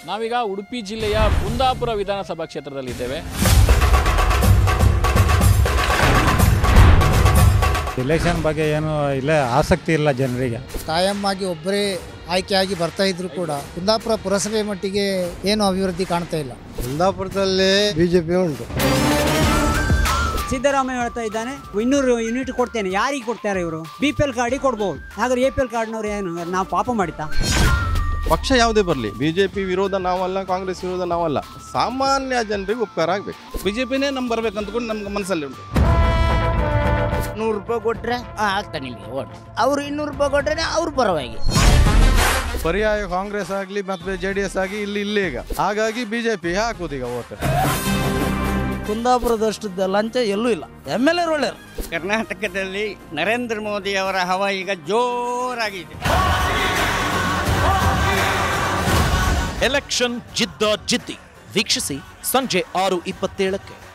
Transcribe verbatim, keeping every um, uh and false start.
ನಾವೀಗ ಉಡುಪಿ ಜಿಲ್ಲೆಯ ಕುಂದಾಪುರ ವಿಧಾನಸಭಾ ಕ್ಷೇತ್ರದಲ್ಲಿದ್ದೇವೆ. ಇಲೆಕ್ಷನ್ ಬಗ್ಗೆ ಏನು ಇಲ್ಲ, ಆಸಕ್ತಿ ಇಲ್ಲ ಜನರಿಗೆ. ಕಾಯಮ್ಮಾಗಿ ಒಬ್ಬರೇ ಆಯ್ಕೆಯಾಗಿ ಬರ್ತಾ ಇದ್ರು ಕೂಡ ಕುಂದಾಪುರ ಪುರಸಭೆ ಮಟ್ಟಿಗೆ ಏನು ಅಭಿವೃದ್ಧಿ ಕಾಣ್ತಾ ಇಲ್ಲ. ಕುಂದಾಪುರದಲ್ಲಿ ಬಿಜೆಪಿ ಉಂಟು. ಸಿದ್ದರಾಮಯ್ಯ ಹೇಳ್ತಾ ಇದ್ದಾನೆ ಇನ್ನೂರು ಯೂನಿಟ್ ಕೊಡ್ತೇನೆ. ಯಾರಿಗೆ ಕೊಡ್ತಾರೆ ಇವರು? ಬಿ ಪಿ ಎಲ್ ಕಾರ್ಡಿಗೆ ಕೊಡ್ಬೋದು. ಹಾಗಾದ್ರೆ ಎ ಪಿ ಎಲ್ ಕಾರ್ಡ್ನವ್ರು ಏನು ನಾವು ಪಾಪ ಮಾಡಿತಾ? ಪಕ್ಷ ಯಾವುದೇ ಬರಲಿ, ಬಿಜೆಪಿ ವಿರೋಧ ನಾವಲ್ಲ, ಕಾಂಗ್ರೆಸ್ ವಿರೋಧ ನಾವಲ್ಲ, ಸಾಮಾನ್ಯ ಜನರಿಗೆ ಉಪಕಾರ ಆಗಬೇಕು. ಬಿಜೆಪಿನೇ ನಮ್ಗೆ ಬರ್ಬೇಕು ಅಂದ್ಕೊಂಡು ನಮ್ಗೆ ಮನಸ್ಸಲ್ಲಿ ಉಂಟು. ನೂರು ರೂಪಾಯಿ ಕೊಟ್ರೆ ಆಗ್ತಾ ನಿಮಗೆ ಓಟ್, ಅವರು ಇನ್ನೂರು ರೂಪಾಯಿ ಕೊಟ್ರೆ ಅವ್ರ ಪರವಾಗಿ. ಪರ್ಯಾಯ ಕಾಂಗ್ರೆಸ್ ಆಗಲಿ ಮತ್ತೆ ಜೆ ಡಿ ಎಸ್ ಆಗಿ ಇಲ್ಲಿ ಇಲ್ಲಿ ಈಗ ಹಾಗಾಗಿ ಬಿಜೆಪಿ ಹಾಕುದು ಈಗ ಓಟ್. ಕುಂದಾಪುರದಷ್ಟು ಲಂಚ ಎಲ್ಲೂ ಇಲ್ಲ. ಎಮ್ ಎಲ್ ಎ ಒಳ್ಳೆಯರು. ಕರ್ನಾಟಕದಲ್ಲಿ ನರೇಂದ್ರ ಮೋದಿ ಅವರ ಹವಾ ಈಗ ಜೋರಾಗಿದೆ. ಎಲೆಕ್ಷನ್ ಜಿದ್ದ ಜಿದ್ದಿ. ವೀಕ್ಷಿಸಿ ಸಂಜೆ ಆರು ಇಪ್ಪತ್ತೇಳಕ್ಕೆ.